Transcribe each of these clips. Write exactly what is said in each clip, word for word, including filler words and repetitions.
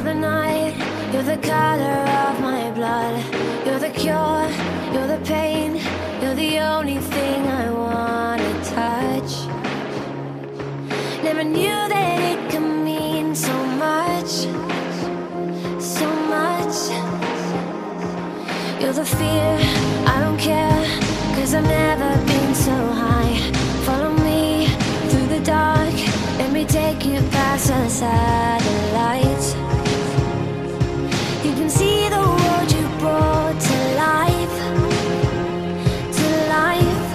the night, you're the color of my blood. You're the cure, you're the pain, you're the only thing I wanna touch. Never knew that it could mean so much, so much. You're the fear, I don't care, cause I've never been so high. Follow me through the dark, let me take you past the satellites. You can see the world you brought to life, to life.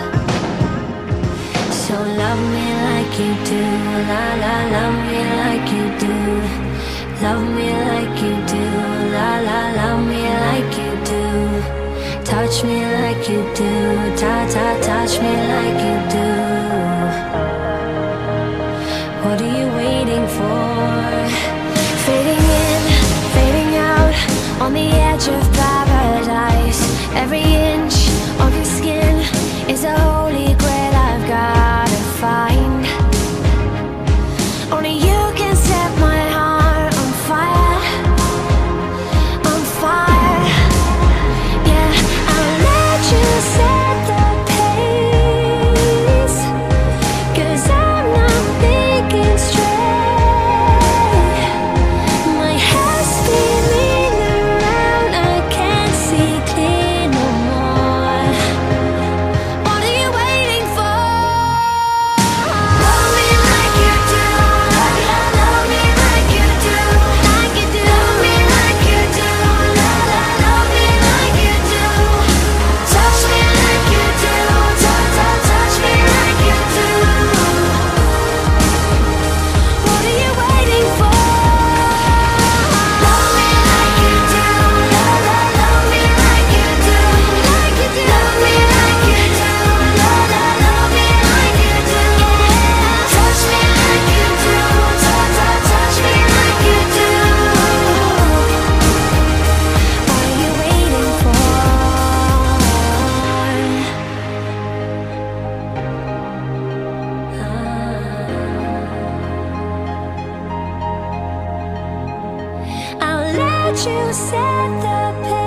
So love me like you do, la la, love me like you do. Love me like you do, la la, love me like you do. Touch me like you do, ta ta, touch me like you do. What are you waiting for? Fading in, fading out, on the edge of paradise. Every inch of your skin is a holy grail I've gotta find. Only you can set my heart on fire, on fire. Yeah, I'll let you set the pace, cause I'm not thinking straight. My head's spinning around, I can't see clear no more. What are you waiting for? Love me like you do, love me like you do, like you do. Love me like you do, la la, love me like you do. Touch me like you do, touch, touch, touch me like you do. What are you waiting for? Love me like you do, la la, love me like you do, like you do. Love me like you do, la la, love me like you do. Touch me like you do, touch, touch, touch me like you do. What are you waiting for? I'll let you set the pace.